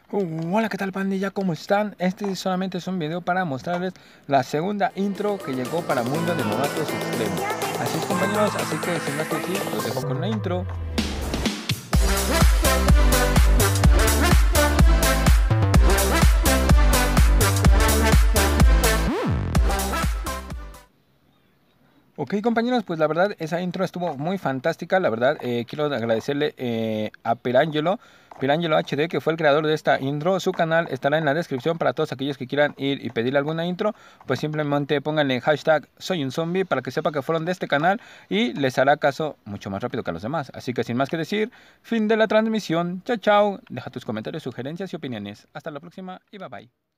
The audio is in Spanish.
Hola, ¿qué tal, pandilla? ¿Cómo están? Este solamente es un video para mostrarles la segunda intro que llegó para Mundo de Novatos Extremos. Así es, compañeros, así que sin más que decir, los dejo con la intro. Ok, compañeros, pues la verdad esa intro estuvo muy fantástica. La verdad quiero agradecerle a Pirangelo HD, que fue el creador de esta intro. Su canal estará en la descripción para todos aquellos que quieran ir y pedirle alguna intro. Pues simplemente pónganle hashtag soy un zombie para que sepa que fueron de este canal y les hará caso mucho más rápido que a los demás. Así que sin más que decir, fin de la transmisión. Chao, chao. Deja tus comentarios, sugerencias y opiniones. Hasta la próxima y bye bye.